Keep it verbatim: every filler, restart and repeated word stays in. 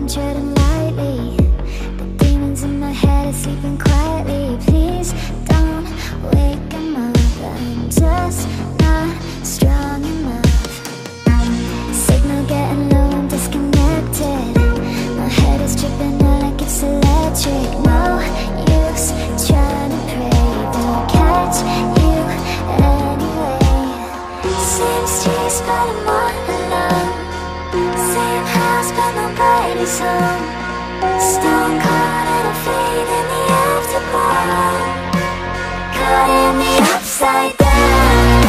I'm treading lightly. The demons in my head are sleeping quietly. Please don't wake them up. I'm just not strong enough. Signal getting low, I'm disconnected. My head is tripping out like it's electric. No use trying to pray, they'll catch you anyway. Same streets but I'm all alone. Same house but nobody's home. Stone cold and a fade in the afterglow. Caught in the upside down.